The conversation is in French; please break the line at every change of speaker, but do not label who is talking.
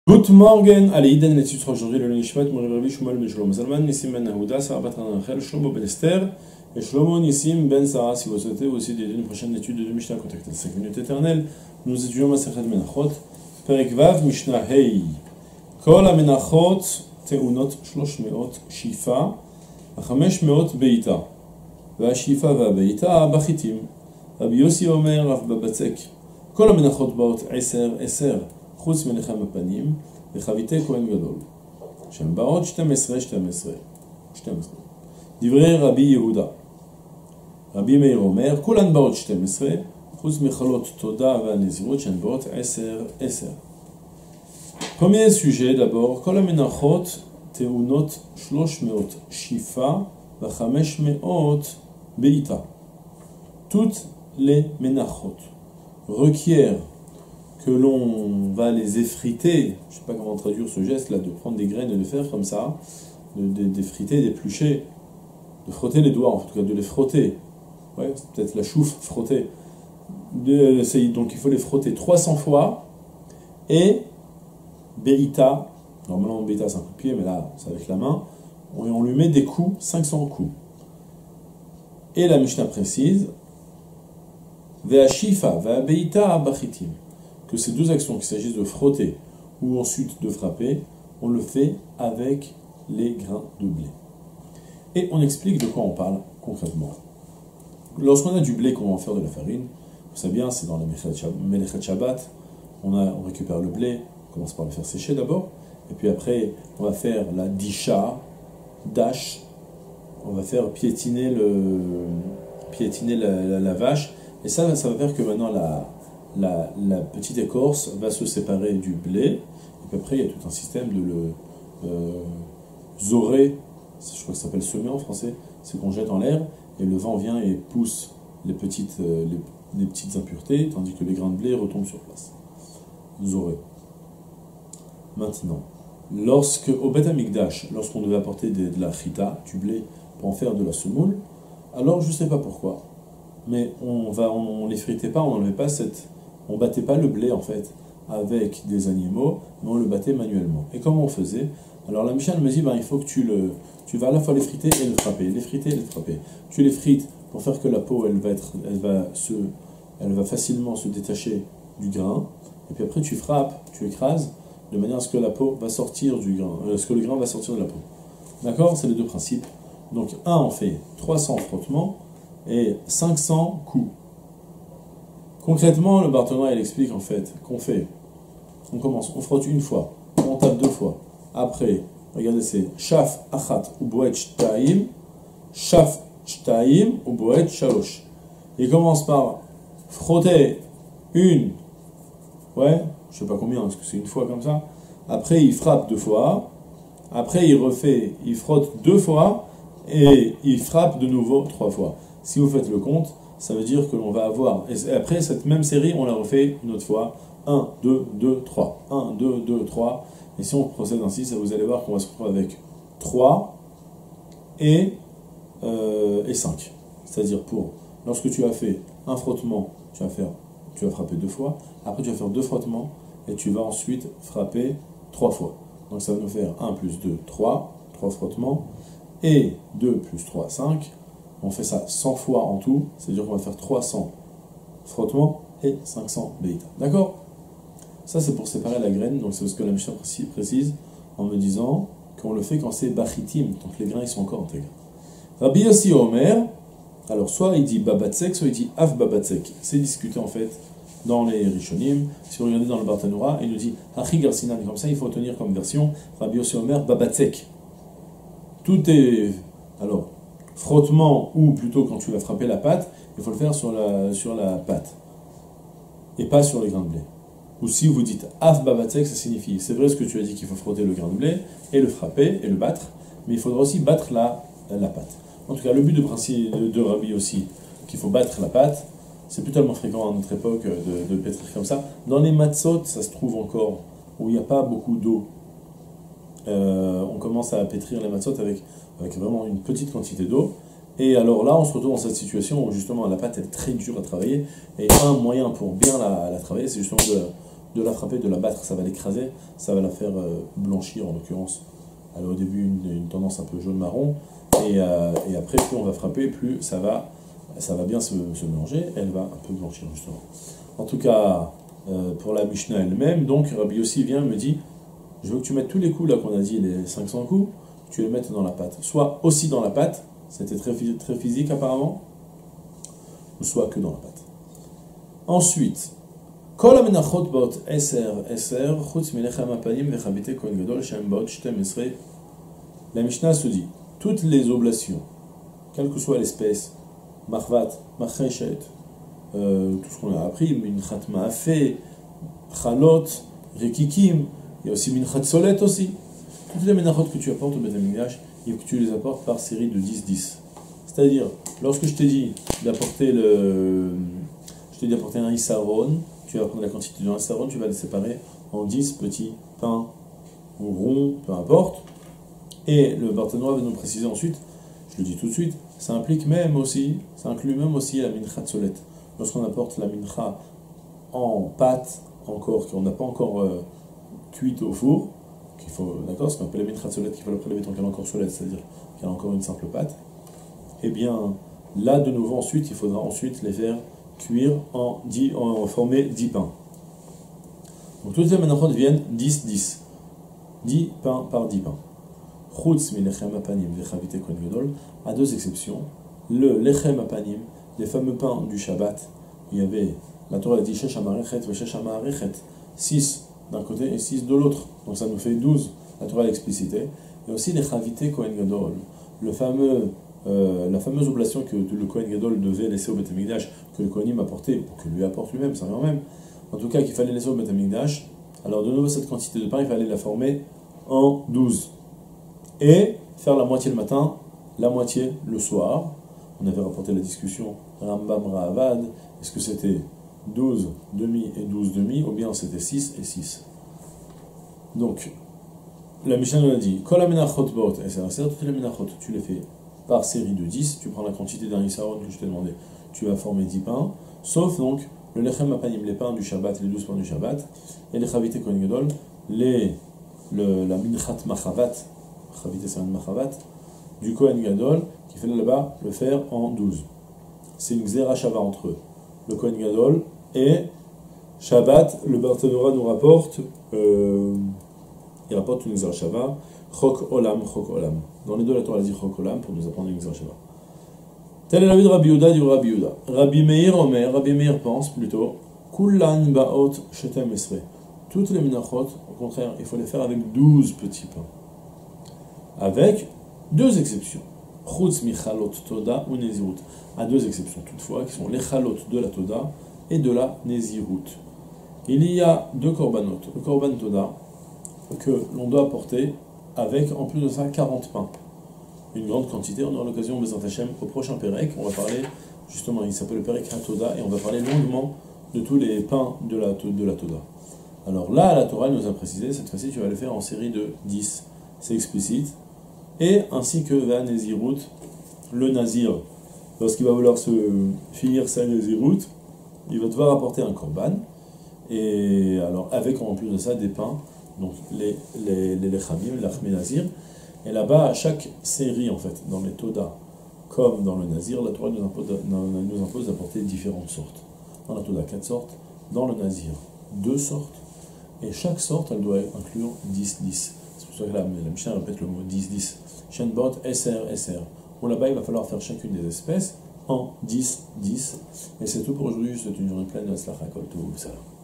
Good morning, allez, Iden, l'étude sera aujourd'hui le Nishmat, Mori Rabbi Shumal Ben Shlomo Zalman, Nissim Ben Nahuda, Sarah Batran Rachel, Shlomo Ben Esther, et Shlomo Nissim Ben Sarah. Si vous souhaitez aussi une prochaine étude de Mishnah, contactez 5 minutes éternelles. Nous étudions Masechet Menachot, Perek Vav, Mishnah Hei. Kol HaMenachot Teunot 300 Shifa, 500 Beita, והשיפה והבעיטה בחיטים. רבי יוסי אומר, רב בבצק, כל המנחות באות 10, חוץ מלחם הפנים, וחביתי כהן גדול. שהן באות 12. דברי רבי יהודה. רבי מאיר אומר, כולן באות 12, חוץ מחלות תודה והנזירות, שהן באות 10. Premier sujet d'abord, כל המנחות טעונות 300 שיפה ו500 Beita. Toutes les menachot requièrent que l'on va les effriter, je ne sais pas comment traduire ce geste là, de prendre des graines et de faire comme ça, d'effriter, d'éplucher, de frotter les doigts, en tout cas de les frotter, ouais, c'est peut-être la chouffe frotter, donc il faut les frotter 300 fois, et Beita, normalement Beita c'est un coup de pied, mais là c'est avec la main, on lui met des coups, 500 coups. Et la Mishnah précise Ve'ashifa ve'abeita bachitim, que ces deux actions, qu'il s'agisse de frotter ou ensuite de frapper, on le fait avec les grains de blé. Et on explique de quoi on parle concrètement. Lorsqu'on a du blé qu'on va en faire de la farine, vous savez bien, c'est dans la Melechet Shabbat, on récupère le blé, on commence par le faire sécher d'abord, et puis après on va faire la disha, dash, on va faire piétiner la vache, et ça va faire que maintenant la petite écorce va se séparer du blé, et puis après il y a tout un système de le zorer, je crois que ça s'appelle semer en français, c'est qu'on jette en l'air, et le vent vient et pousse les petites impuretés, tandis que les grains de blé retombent sur place. Zorer. Maintenant, au Beth Amikdash, lorsqu'on devait apporter de la chita, du blé, pour en faire de la semoule, alors je ne sais pas pourquoi, mais on l'effritait pas, on battait pas le blé en fait avec des animaux, mais on le battait manuellement. Et comment on faisait? Alors la Mishnah me dit, il faut que tu vas à la fois l'effriter et le frapper, l'effriter et le frapper. Tu l'effrites pour faire que la peau elle va facilement se détacher du grain, et puis après tu frappes, tu écrases, de manière à ce que la peau va sortir du grain, ce que le grain va sortir de la peau. D'accord? C'est les deux principes. Donc, on fait 300 frottements et 500 coups. Concrètement, le Barthénois, il explique en fait on frotte une fois, on tape deux fois. Après, regardez, c'est Shaf Achat ou Boet Shtaim, Shaf Shtaim ou Boet Shalosh. Il commence par frotter une, ouais, je sais pas combien, parce que c'est une fois comme ça. Après, il frappe deux fois. Après, il frotte deux fois. Et il frappe de nouveau 3 fois. Si vous faites le compte, ça veut dire que l'on va avoir... Et après, cette même série, on la refait une autre fois. 1, 2, 2, 3. 1, 2, 2, 3. Et si on procède ainsi, vous allez voir qu'on va se retrouver avec 3 et 5. C'est-à-dire lorsque tu as fait un frottement, tu vas frapper 2 fois. Après, tu vas faire 2 frottements. Et tu vas ensuite frapper 3 fois. Donc ça va nous faire 1 plus 2, 3 frottements. Et 2 plus 3, 5, on fait ça 100 fois en tout, c'est-à-dire qu'on va faire 300 frottements et 500 beïta. D'accord? Ça c'est pour séparer la graine, donc c'est ce que la Mishnah précise en me disant qu'on le fait quand c'est bachitim, donc les grains ils sont encore intégrés. Rabbi Yossi Omer, alors soit il dit babatsek, soit il dit af babatsek. C'est discuté en fait dans les Rishonim. Si vous regardez dans le Barthénois, il nous dit hachi garsinan, comme ça il faut tenir comme version Rabbi Yossi Omer babatsek. Tout est, alors, frottement, ou plutôt quand tu vas frapper la pâte, il faut le faire sur la pâte, et pas sur les grains de blé. Ou si vous dites af babatsek, ça signifie, c'est vrai ce que tu as dit qu'il faut frotter le grain de blé, et le frapper, et le battre, mais il faudra aussi battre la pâte. En tout cas, le but de Rabbi aussi, qu'il faut battre la pâte, c'est plus tellement fréquent à notre époque de pétrir comme ça. Dans les matzot, ça se trouve encore, où il n'y a pas beaucoup d'eau. On commence à pétrir les matzot avec vraiment une petite quantité d'eau. Et alors là, on se retrouve dans cette situation où justement la pâte est très dure à travailler. Et un moyen pour bien la travailler, c'est justement de la frapper, de la battre, ça va l'écraser, ça va la faire blanchir en l'occurrence. Elle a au début une tendance un peu jaune-marron, et après plus on va frapper, plus ça va bien se mélanger, elle va un peu blanchir justement. En tout cas, pour la Mishnah elle-même, donc Rabbi Yossi vient et me dit, je veux que tu mettes tous les coups là qu'on a dit, les 500 coups, tu les mettes dans la pâte. Soit aussi dans la pâte, c'était très physique apparemment, ou soit que dans la pâte. Ensuite, la Mishnah se dit, toutes les oblations, quelle que soit l'espèce, marvat, macheshet, tout ce qu'on a appris, minchat ma'afé, chalot, rekikim, il y a aussi minchat solet aussi. Toutes les menachot que tu apportes au Beth Amikdash, il faut que tu les apportes par série de 10-10. C'est-à-dire, lorsque je t'ai dit d'apporter un issaron, tu vas prendre la quantité d'un issaron, tu vas les séparer en 10 petits pains ou ronds, peu importe. Et le Barthénois va nous préciser ensuite, je le dis tout de suite, ça inclut même aussi la mincha solet. Lorsqu'on apporte la mincha en pâte, encore, qu'on n'a pas encore cuite au four, qu'il faut, d'accord, ce qu'on appelle la mincha solet, qu'il faut la prélever tant qu'elle est encore solette, c'est-à-dire qu'elle a encore une simple pâte, et bien là de nouveau ensuite, il faudra ensuite les faire cuire en former 10 pains. Donc toutes les menachot viennent 10-10. 10 pains par 10 pains. Chutz mi lechem apanim vechavite kohen gadol, à deux exceptions. Le lechem apanim, les fameux pains du Shabbat, il y avait, la Torah a dit shesh amarechet veshesh amarechet, 6 d'un côté et 6 de l'autre, donc ça nous fait 12, la Torah l'a explicité. Et aussi les chavite kohen gadol, la fameuse oblation que le Kohen Gadol devait laisser au Beth Amikdash, que le Kohenim apportait, ou que lui apporte lui-même, ça revient même. En tout cas, qu'il fallait laisser au Beth Amikdash. Alors de nouveau, cette quantité de pain, il fallait la former en 12. Et faire la moitié le matin, la moitié le soir. On avait rapporté la discussion Rambam Ravad, est-ce que c'était 12 demi et 12 demi, ou bien c'était 6 et 6. Donc, la Mishnah nous a dit, Kol ha-menachot ba'ot eser, c'est-à-dire toutes les menachot, tu les fais par série de 10, tu prends la quantité d'un issaron que je t'ai demandé, tu vas former 10 pains, sauf donc le lechem apanim, les pains du Shabbat, les 12 pains du Shabbat, et les chavite kohen gadol, la minchat machavat, chavite c'est un machavat, du kohen gadol, qui fait là-bas le faire en 12. C'est une xéra shava entre le kohen gadol et Shabbat. Le Barthénois nous rapporte, il rapporte une xéra shava, chok olam. Dans les deux, la Torah dit chok olam pour nous apprendre une xéra shava. Tel est l'avis de Rabbi Yehuda, du Rabbi Yehuda. Rabbi Meir pense plutôt, Kullan ba'ot shetem esre. Toutes les menachot, au contraire, il faut les faire avec 12 petits pains. Avec deux exceptions. Chutz mi chalot toda ou nezirut. À deux exceptions toutefois, qui sont les chalot de la toda et de la nezirut. Il y a deux korbanot. Le korban toda, que l'on doit apporter avec, en plus de ça, 40 pains. Une grande quantité. On aura l'occasion, Bezrat Hashem, au prochain Pérec, on va parler, justement, il s'appelle le Pérec HaToda, et on va parler longuement de tous les pains de la Toda. Alors là, la Torah nous a précisé, cette fois-ci, tu vas le faire en série de 10. C'est explicite. Et ainsi que va Nezirut, le Nazir, lorsqu'il va vouloir se finir sa Nezirut, il va devoir apporter un korban, et alors avec en plus de ça des pains, donc les lechamim, l'achmé Nazir. Et là-bas, à chaque série, en fait, dans les Toda, comme dans le Nazir, la Torah nous impose d'apporter différentes sortes. Dans la Toda, 4 sortes. Dans le Nazir, 2 sortes. Et chaque sorte, elle doit inclure 10-10. C'est pour ça que la Mishnah répète le mot 10-10. Shenbot, SR. Bon, là-bas, il va falloir faire chacune des espèces en 10-10. Et c'est tout pour aujourd'hui. Je vous souhaite une journée pleine de Slach HaKol Tov. Salam.